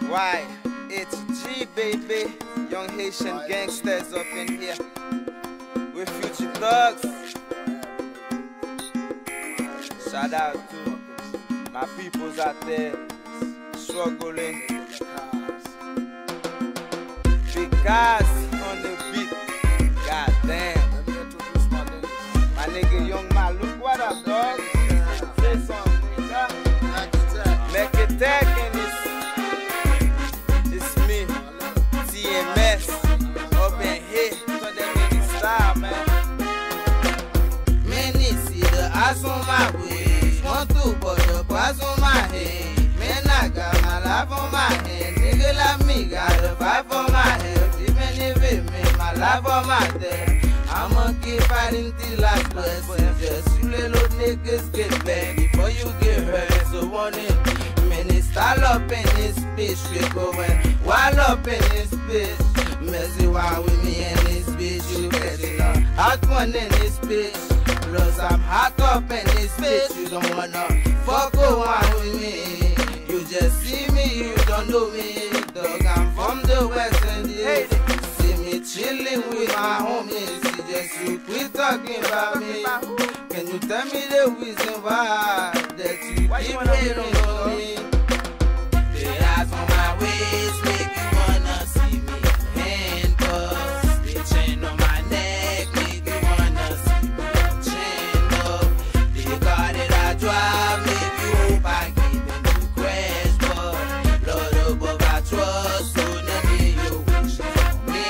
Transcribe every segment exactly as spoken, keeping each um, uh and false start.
Y H G, baby. Young Hatian Gangsters up in here with future thugs. Shout out to my peoples out there struggling. Big guys on the beat. God damn. My nigga Young Maluk, what up, dog? Say something, nigga. Make it tag in this. It's me, T M S, up in here. So they make it style, man. Man, they see the eyes on my way. Want to put the pass on my head. Man, I got my life on my hand. Nigga like me got a five on my head. Even if it make my life on my head, I'ma keep fighting till I bust. Just you little niggas get back before you get hurt. So want it, man, it's style up in this bitch. We going wild up in this bitch. Messy wild with me in this bitch. You getting a hot one in this bitch. Plus I'm hot up in this bitch. You don't wanna fuck around with me. You just see me, you don't know me. Dog, I'm from the West Indies. See me chilling with my homies. Just you quit talking about me. Can you tell me the reason why that you why keep hating on me? The eyes on my waist make you wanna see me handcuffs. The chain on my neck make you wanna see me chain up. The car that I drive make you hope I get them to crash, but Lord above I trust, so none of you wish for me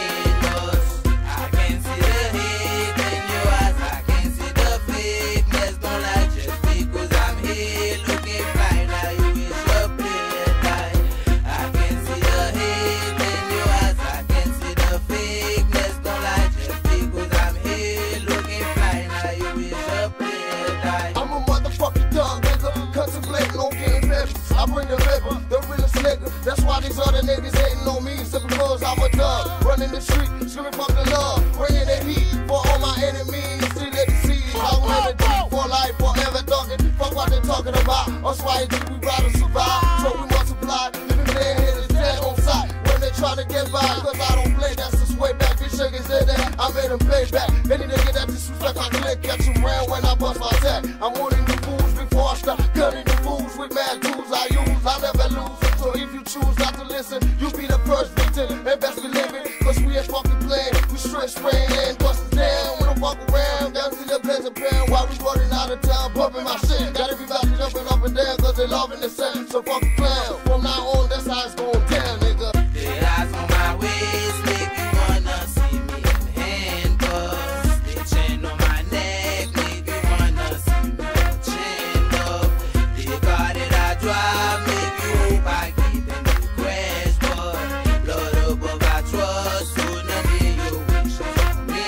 us. I can see the hate in your eyes, I can see the fakeness. Don't lie just because I'm here looking fine. Now you wish your play die. I can see the hate in your eyes, I can see the fakeness. Don't lie just because I'm here looking fine. Now you wish your play die. I'm a motherfucking thug, nigga. Contemplating on getting papers. I bring the paper, the realest nigga. That's why these other niggas hating on me. Simply because I'm a thug. Running the street, screaming fuck the love. Bringing the heat for all my enemies. See, let me see how we're in the deep for life, forever thugging. Fuck what they talking about. Us Y H G, we gotta survive. So we multiply. Living there, hitters dead on sight. When they try to get by, cause I don't play, that's just way back. These niggas said that I made them pay back. Any nigga that disrespect, I click, catch them round when I bust my tag. I'm warning the fools before I start gunning the fools with mad tools I use. I never lose. So if you choose not to listen, you be the first victim. And best believe it, cause we ain't fucking playing. We straight spraying and busting down. We don't fuck around. Down to the pleasure pound while we running out of town, bumping my shit. Got everybody jumping up and down cause they loving the same. So fuck the clown. From now on, that's how it's going down, nigga. The eyes on my waist make you wanna see me in handcuffs. The chain on my neck make you wanna see me chained up. The car that I drive make you hope I get them to crash, but Lord above I trust, so none of you wish for me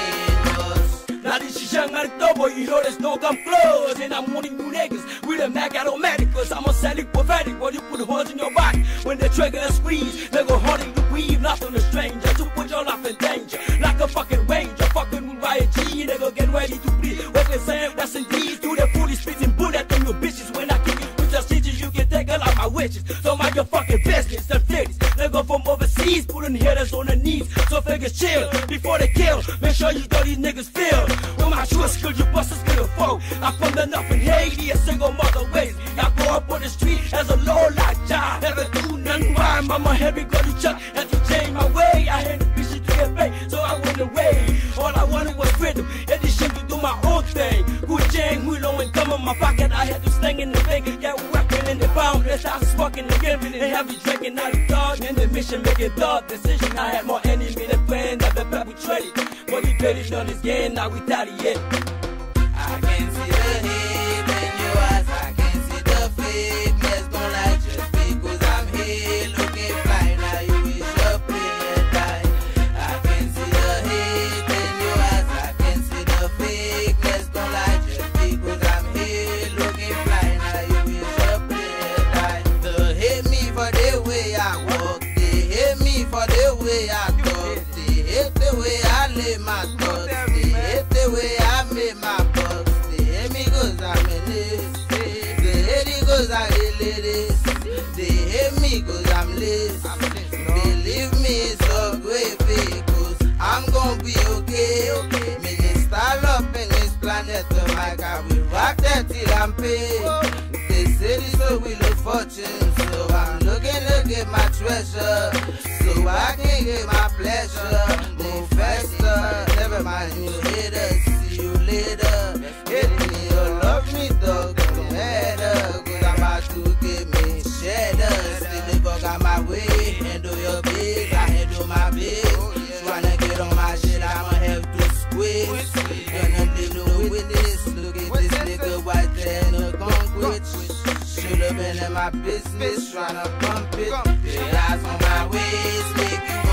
us. Now this is young and double, you know there's no come close. And I'm warning you niggas with a Mac automatic, cause I'm a sadly prophetic. When you put horns in your back, when the trigger is squeezed, they go hunting to weave, not on a stranger, to put your life in danger. Like a fucking ranger, fucking with Y H G, they go get ready to bleed. Weapon saying that's indeed, do the fully spitting bullet on your bitches. When I kick it with your stitches, you can take a lot of my witches. So mind your fucking business, the flicks. They go from overseas, putting hitters on the knees. So figures chill, before they kill, make sure you know these niggas feel. When my true skill, you busters gonna fall. I'm from the nothing Haiti, a single mother ways. I go up on the street as a low like job. Never do nothing rhyme, I'm a heavy go to chuck. Had to change my way, I had the bitches to get paid, so I went away. All I wanted was freedom, and this shit to do my own thing. Good jang, Willow and come in my pocket, I had to sling in the thing. Yeah, we rapping in the boundless, I was fucking again. And heavy drinking out the dog, and the mission making dog decision. I had more enemy than friends, I've been perpetrated. But we betted on this game, now we retaliate. I can see the hate in your eyes, I can see the fakeness. Don't lie just because I'm here looking fine. Now you wish your play die. I can see the hate in your eyes, I can see the fakeness. Don't lie just because I'm here looking fine. Now you wish your play die. They hate me for the way I walk, they hate me for the way I talk, they hate the way I live my thoughts, they hate the way I make my bucks. They hate me cause I'm in this, they hate it cause I hate this, they hate me cause I'm bliss. Believe me, it's a great because I'm gonna be okay. Me this style up in this planet, oh my God, we rock that till I'm paid. They say this a wheel of fortune, so I'm looking to get my treasure, so I can get my pleasure. Move faster, never mind you haters. See you later. Hate me or love me, dog, don't matter. Cause I'm about to get me cheddar. Still the fuck out my way. Handle your biz, I handle my biz. Tryna get on my shit, I'ma have to squeeze. Gonna deal with this. Look at this nigga right there in the concrete. Should've been in my business, tryna pump it. The eyes on my waist, make you